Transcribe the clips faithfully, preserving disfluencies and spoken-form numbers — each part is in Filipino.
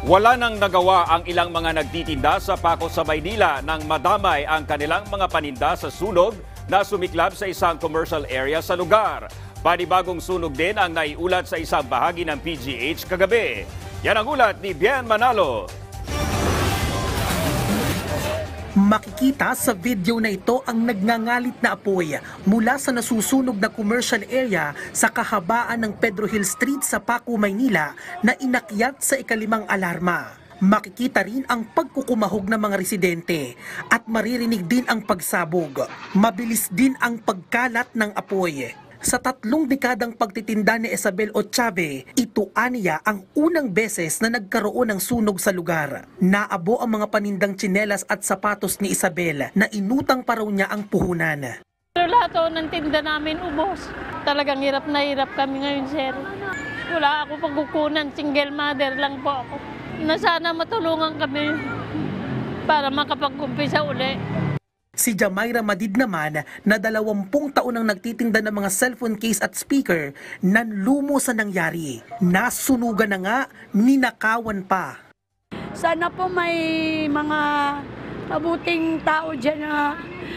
Wala nang nagawa ang ilang mga nagtitinda sa Paco sa Maynila nang madamay ang kanilang mga paninda sa sunog na sumiklab sa isang commercial area sa lugar. Panibagong sunog din ang naiulat sa isang bahagi ng P G H kagabi. Yan ang ulat ni Bien Manalo. Makikita sa video na ito ang nagngangalit na apoy mula sa nasusunog na commercial area sa kahabaan ng Pedro Hill Street sa Paco, Maynila na inakyat sa ikalimang alarma. Makikita rin ang pagkukumahog ng mga residente at maririnig din ang pagsabog. Mabilis din ang pagkalat ng apoy. Sa tatlong dekadang pagtitinda ni Isabel Ochave, ito aniya ang unang beses na nagkaroon ng sunog sa lugar. Naabo ang mga panindang tsinelas at sapatos ni Isabel na inutang pa raw niya ang puhunan. Pero lahat o ng tinda namin ubos. Talagang hirap na hirap kami ngayon, sir. Wala ako pagkukunan, single mother lang po ako. Na sana matulungan kami para makapag-umpisa uli. Si Jamaira Madid naman na dalawampung taon ang nagtitinda ng mga cellphone case at speaker nanlumo sa nangyari. Nasunugan na nga, ninakawan pa. Sana po may mga mabuting tao dyan na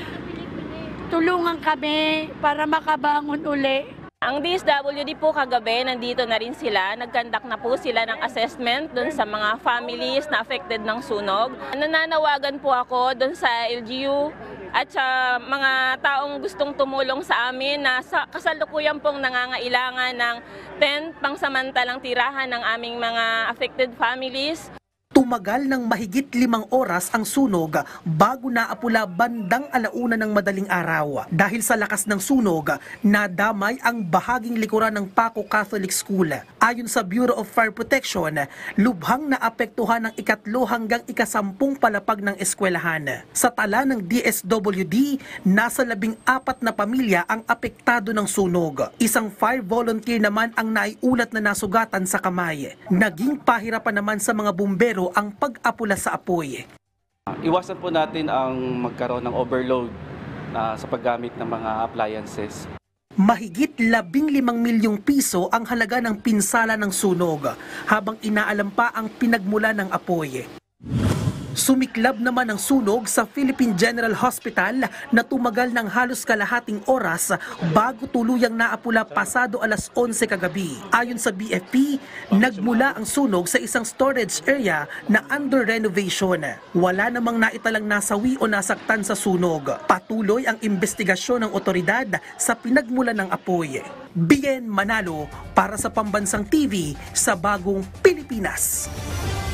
tulungan kami para makabangon uli. Ang D S W D po kagabi, nandito na rin sila. Nagkandak na po sila ng assessment doon sa mga families na affected ng sunog. Nananawagan po ako doon sa L G U at sa mga taong gustong tumulong sa amin na sa kasalukuyan pong nangangailangan ng tent pangsamantalang tirahan ng aming mga affected families. Tumagal ng mahigit limang oras ang sunog bago naapula bandang alauna ng madaling araw. Dahil sa lakas ng sunog, nadamay ang bahaging likuran ng Paco Catholic School. Ayon sa Bureau of Fire Protection, lubhang naapektuhan ng ikatlo hanggang ikasampung palapag ng eskwelahan. Sa tala ng D S W D, nasa labing apat na pamilya ang apektado ng sunog. Isang fire volunteer naman ang naiulat na nasugatan sa kamay. Naging pahirapan naman sa mga bumbero ang pag-apula sa apoy. Iwasan po natin ang magkaroon ng overload uh, sa paggamit ng mga appliances. Mahigit labing limang milyong piso ang halaga ng pinsala ng sunog, habang inaalam pa ang pinagmula ng apoy. Sumiklab naman ang sunog sa Philippine General Hospital na tumagal ng halos kalahating oras bago tuluyang naapula pasado alas onse kagabi. Ayon sa B F P, nagmula ang sunog sa isang storage area na under renovation. Wala namang naitalang nasawi o nasaktan sa sunog. Patuloy ang investigasyon ng otoridad sa pinagmulan ng apoy. Bien Manalo para sa Pambansang T V sa Bagong Pilipinas.